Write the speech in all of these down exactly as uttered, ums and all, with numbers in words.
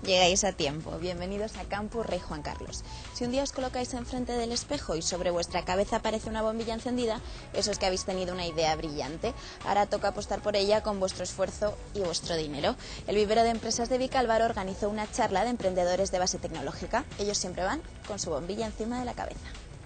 Llegáis a tiempo. Bienvenidos a Campus Rey Juan Carlos. Si un día os colocáis enfrente del espejo y sobre vuestra cabeza aparece una bombilla encendida, eso es que habéis tenido una idea brillante. Ahora toca apostar por ella con vuestro esfuerzo y vuestro dinero. El vivero de empresas de Vicálvaro organizó una charla de emprendedores de base tecnológica. Ellos siempre van con su bombilla encima de la cabeza.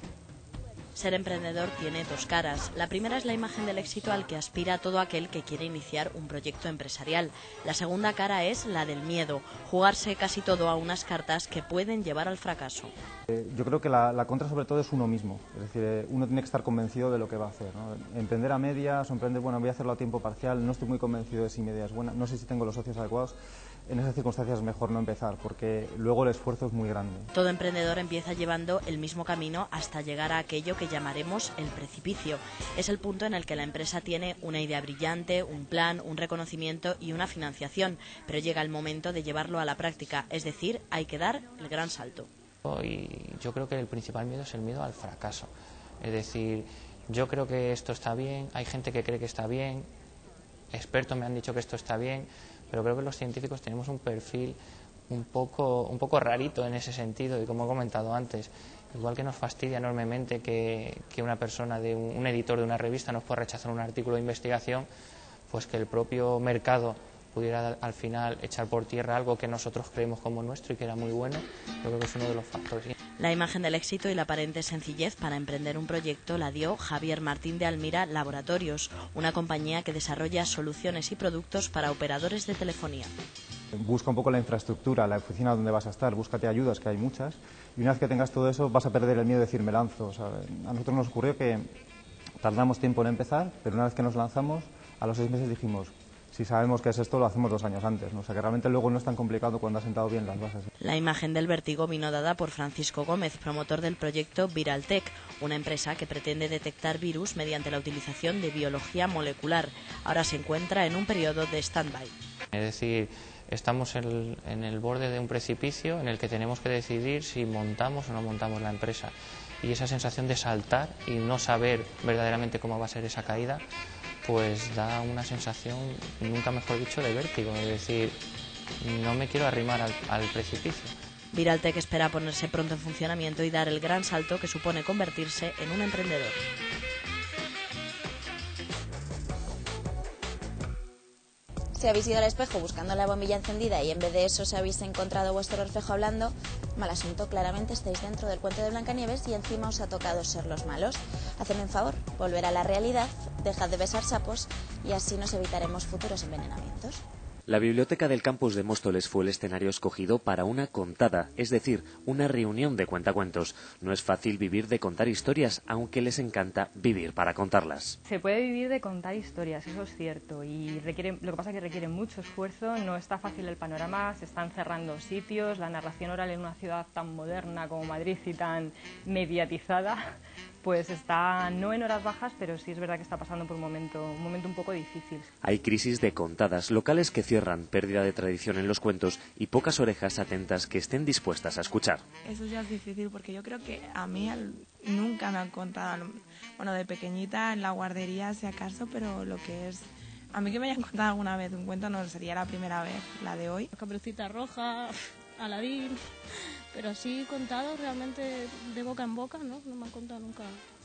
Ser emprendedor tiene dos caras. La primera es la imagen del éxito al que aspira todo aquel que quiere iniciar un proyecto empresarial. La segunda cara es la del miedo, jugarse casi todo a unas cartas que pueden llevar al fracaso. Eh, yo creo que la, la contra sobre todo es uno mismo, es decir, eh, uno tiene que estar convencido de lo que va a hacer, ¿no? Emprender a medias o emprender, bueno, voy a hacerlo a tiempo parcial, no estoy muy convencido de si mi idea es buena, no sé si tengo los socios adecuados. En esas circunstancias es mejor no empezar, porque luego el esfuerzo es muy grande. Todo emprendedor empieza llevando el mismo camino hasta llegar a aquello que llamaremos el precipicio. Es el punto en el que la empresa tiene una idea brillante, un plan, un reconocimiento y una financiación, pero llega el momento de llevarlo a la práctica, es decir, hay que dar el gran salto. Y yo creo que el principal miedo es el miedo al fracaso. Es decir, yo creo que esto está bien, hay gente que cree que está bien, expertos me han dicho que esto está bien, pero creo que los científicos tenemos un perfil un poco, un poco rarito en ese sentido, y como he comentado antes, igual que nos fastidia enormemente que, que una persona, de un, un editor de una revista nos pueda rechazar un artículo de investigación, pues que el propio mercado pudiera al final echar por tierra algo que nosotros creemos como nuestro y que era muy bueno. Yo creo que es uno de los factores. La imagen del éxito y la aparente sencillez para emprender un proyecto la dio Javier Martín de Almira Laboratorios, una compañía que desarrolla soluciones y productos para operadores de telefonía. Busca un poco la infraestructura, la oficina donde vas a estar, búscate ayudas, que hay muchas, y una vez que tengas todo eso vas a perder el miedo de decir me lanzo. O sea, a nosotros nos ocurrió que tardamos tiempo en empezar, pero una vez que nos lanzamos, a los seis meses dijimos, si sabemos qué es esto, lo hacemos dos años antes, ¿no? O sea, que realmente luego no es tan complicado cuando has sentado bien las bases. La imagen del vértigo vino dada por Francisco Gómez, promotor del proyecto Viraltec, una empresa que pretende detectar virus mediante la utilización de biología molecular. Ahora se encuentra en un periodo de stand-by. Es decir, estamos en, en el borde de un precipicio en el que tenemos que decidir si montamos o no montamos la empresa. Y esa sensación de saltar y no saber verdaderamente cómo va a ser esa caída, pues da una sensación, nunca mejor dicho, de vértigo. Es decir, no me quiero arrimar al, al precipicio. Viraltec espera ponerse pronto en funcionamiento y dar el gran salto que supone convertirse en un emprendedor. Si habéis ido al espejo buscando la bombilla encendida y en vez de eso os habéis encontrado vuestro reflejo hablando, mal asunto, claramente estáis dentro del cuento de Blancanieves y encima os ha tocado ser los malos. Hacedme un favor, volver a la realidad, dejad de besar sapos y así nos evitaremos futuros envenenamientos. La biblioteca del campus de Móstoles fue el escenario escogido para una contada, es decir, una reunión de cuentacuentos. No es fácil vivir de contar historias, aunque les encanta vivir para contarlas. Se puede vivir de contar historias, eso es cierto, y requiere, lo que pasa es que requiere mucho esfuerzo, no está fácil el panorama, se están cerrando sitios, la narración oral en una ciudad tan moderna como Madrid y tan mediatizada, pues está no en horas bajas, pero sí es verdad que está pasando por un momento, un momento un poco difícil. Hay crisis de contadas, locales que cierran, pérdida de tradición en los cuentos y pocas orejas atentas que estén dispuestas a escuchar. Eso ya es difícil porque yo creo que a mí al, nunca me han contado, bueno, de pequeñita en la guardería si acaso, pero lo que es... A mí que me hayan contado alguna vez un cuento no sería la primera vez, la de hoy. Caperucita Roja, Aladín, pero así contado realmente de boca en boca, ¿no? No me han contado nunca.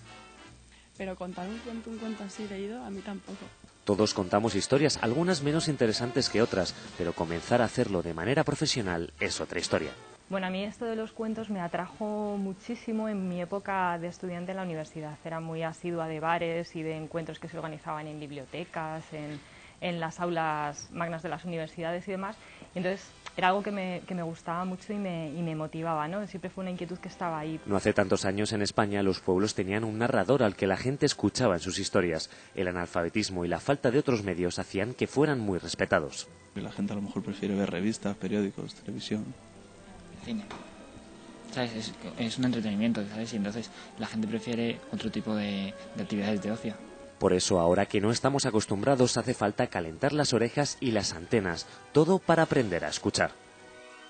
Pero contar un cuento, un cuento así leído, a mí tampoco. Todos contamos historias, algunas menos interesantes que otras, pero comenzar a hacerlo de manera profesional es otra historia. Bueno, a mí esto de los cuentos me atrajo muchísimo en mi época de estudiante en la universidad. Era muy asidua de bares y de encuentros que se organizaban en bibliotecas, en, en las aulas magnas de las universidades y demás. Y entonces era algo que me, que me gustaba mucho y me, y me motivaba, ¿no? Siempre fue una inquietud que estaba ahí. No hace tantos años en España los pueblos tenían un narrador al que la gente escuchaba en sus historias. El analfabetismo y la falta de otros medios hacían que fueran muy respetados. La gente a lo mejor prefiere ver revistas, periódicos, televisión. Cine. ¿Sabes? Es, es un entretenimiento, ¿sabes? Y entonces la gente prefiere otro tipo de, de actividades de ocio. Por eso, ahora que no estamos acostumbrados, hace falta calentar las orejas y las antenas, todo para aprender a escuchar.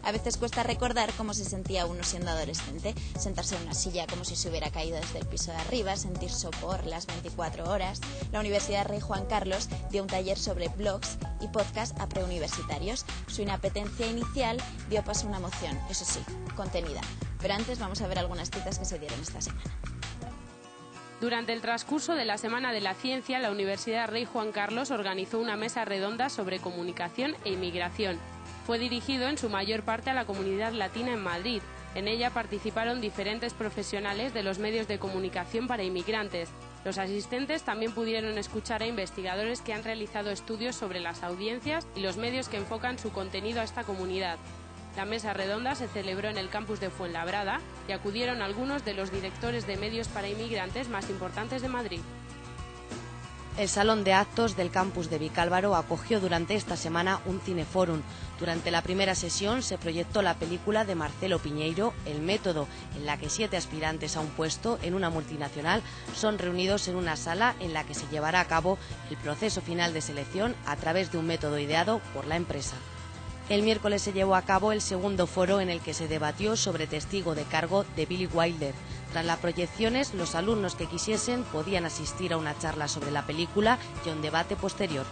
A veces cuesta recordar cómo se sentía uno siendo adolescente, sentarse en una silla como si se hubiera caído desde el piso de arriba, sentir sopor las veinticuatro horas. La Universidad Rey Juan Carlos dio un taller sobre blogs y podcast a preuniversitarios. Su inapetencia inicial dio paso a una moción, eso sí, contenida. Pero antes vamos a ver algunas citas que se dieron esta semana. Durante el transcurso de la Semana de la Ciencia, la Universidad Rey Juan Carlos organizó una mesa redonda sobre comunicación e inmigración. Fue dirigido en su mayor parte a la comunidad latina en Madrid. En ella participaron diferentes profesionales de los medios de comunicación para inmigrantes. Los asistentes también pudieron escuchar a investigadores que han realizado estudios sobre las audiencias y los medios que enfocan su contenido a esta comunidad. La mesa redonda se celebró en el campus de Fuenlabrada y acudieron algunos de los directores de medios para inmigrantes más importantes de Madrid. El Salón de Actos del campus de Vicálvaro acogió durante esta semana un cineforum. Durante la primera sesión se proyectó la película de Marcelo Piñeiro, El Método, en la que siete aspirantes a un puesto en una multinacional son reunidos en una sala en la que se llevará a cabo el proceso final de selección a través de un método ideado por la empresa. El miércoles se llevó a cabo el segundo foro en el que se debatió sobre Testigo de cargo de Billy Wilder. Tras las proyecciones, los alumnos que quisiesen podían asistir a una charla sobre la película y a un debate posterior.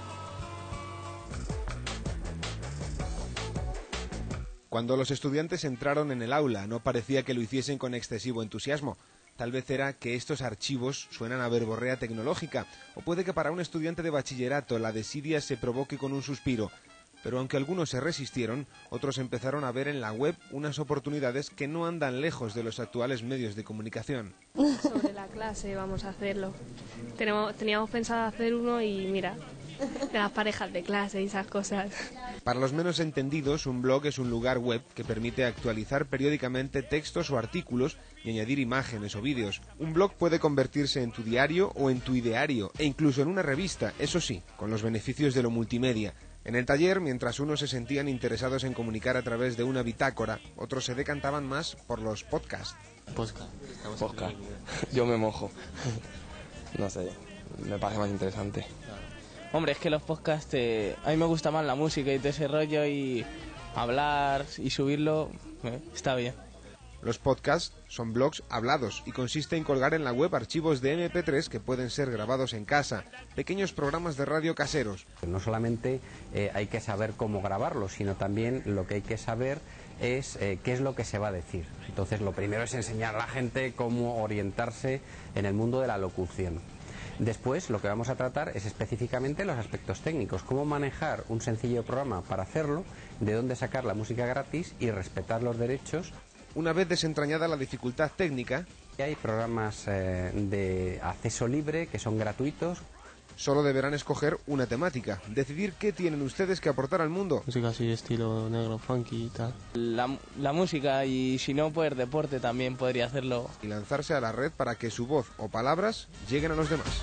Cuando los estudiantes entraron en el aula, no parecía que lo hiciesen con excesivo entusiasmo. Tal vez era que estos archivos suenan a verborrea tecnológica, o puede que para un estudiante de bachillerato la desidia se provoque con un suspiro. Pero aunque algunos se resistieron, otros empezaron a ver en la web unas oportunidades que no andan lejos de los actuales medios de comunicación. Sobre la clase vamos a hacerlo. Tenemos, teníamos pensado hacer uno y mira, de las parejas de clase y esas cosas. Para los menos entendidos, un blog es un lugar web que permite actualizar periódicamente textos o artículos y añadir imágenes o vídeos. Un blog puede convertirse en tu diario o en tu ideario, e incluso en una revista, eso sí, con los beneficios de lo multimedia. En el taller, mientras unos se sentían interesados en comunicar a través de una bitácora, otros se decantaban más por los podcasts. Podcast. Podcast. Yo me mojo. No sé, me parece más interesante. Hombre, es que los podcasts, eh, a mí me gusta más la música y todo ese rollo, y hablar y subirlo, eh, está bien. Los podcasts son blogs hablados y consiste en colgar en la web archivos de eme pe tres que pueden ser grabados en casa, pequeños programas de radio caseros. No solamente eh, hay que saber cómo grabarlos, sino también lo que hay que saber es eh, qué es lo que se va a decir. Entonces, lo primero es enseñar a la gente cómo orientarse en el mundo de la locución. Después, lo que vamos a tratar es específicamente los aspectos técnicos, cómo manejar un sencillo programa para hacerlo, de dónde sacar la música gratis y respetar los derechos. Una vez desentrañada la dificultad técnica, hay programas eh, de acceso libre que son gratuitos. Solo deberán escoger una temática, decidir qué tienen ustedes que aportar al mundo. Música así de estilo negro, funky y tal. La, la música, y si no, pues deporte también podría hacerlo. Y lanzarse a la red para que su voz o palabras lleguen a los demás.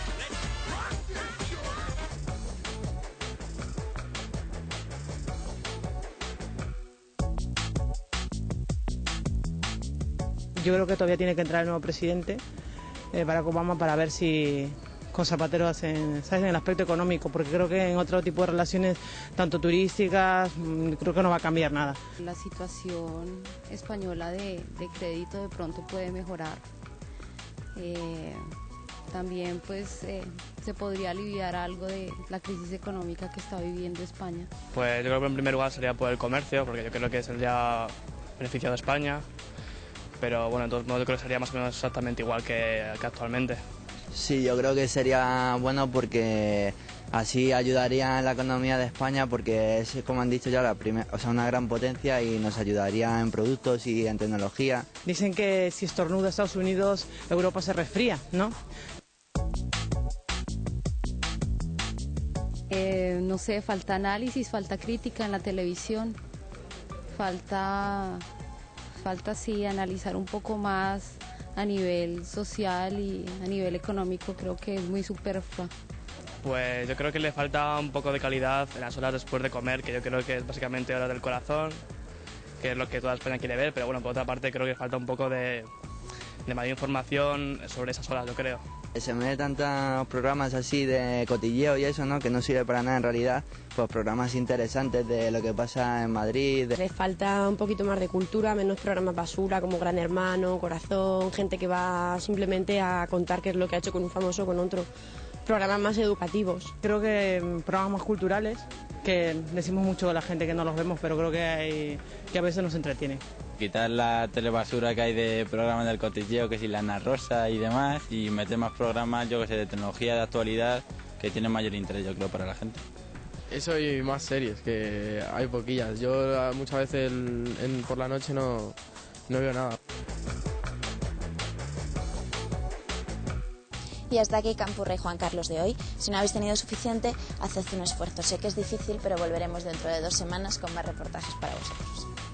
Yo creo que todavía tiene que entrar el nuevo presidente, eh, Barack Obama, para ver si con Zapatero hacen, ¿sabes?, en el aspecto económico, porque creo que en otro tipo de relaciones, tanto turísticas, creo que no va a cambiar nada. La situación española de, de crédito de pronto puede mejorar. Eh, también pues eh, se podría aliviar algo de la crisis económica que está viviendo España. Pues yo creo que en primer lugar sería por el comercio, porque yo creo que sería beneficiado a España. Pero bueno, de todos modos yo creo que sería más o menos exactamente igual que, que actualmente. Sí, yo creo que sería bueno porque así ayudaría en la economía de España, porque es, como han dicho ya, la primer, o sea, una gran potencia y nos ayudaría en productos y en tecnología. Dicen que si estornuda Estados Unidos, Europa se resfría, ¿no? Eh, no sé, falta análisis, falta crítica en la televisión, falta... Falta sí analizar un poco más a nivel social y a nivel económico, creo que es muy superflua. Pues yo creo que le falta un poco de calidad en las horas después de comer, que yo creo que es básicamente hora del corazón, que es lo que toda España quiere ver, pero bueno, por otra parte creo que falta un poco de, de mayor información sobre esas horas, yo creo. Se me ve tantos programas así de cotilleo y eso, ¿no? Que no sirve para nada en realidad. Pues programas interesantes de lo que pasa en Madrid. Le falta un poquito más de cultura, menos programas basura como Gran Hermano, Corazón, gente que va simplemente a contar qué es lo que ha hecho con un famoso o con otro. Programas más educativos. Creo que programas más culturales, que decimos mucho a la gente que no los vemos, pero creo que, hay, que a veces nos entretienen. Quitar la telebasura que hay de programas del cotilleo, que si la Ana Rosa y demás, y meter más programas, yo que sé, de tecnología, de actualidad, que tienen mayor interés, yo creo, para la gente. Eso y más series, que hay poquillas. Yo muchas veces en, en, por la noche no, no veo nada. Y hasta aquí Campus Rey Juan Carlos de hoy. Si no habéis tenido suficiente, haced un esfuerzo. Sé que es difícil, pero volveremos dentro de dos semanas con más reportajes para vosotros.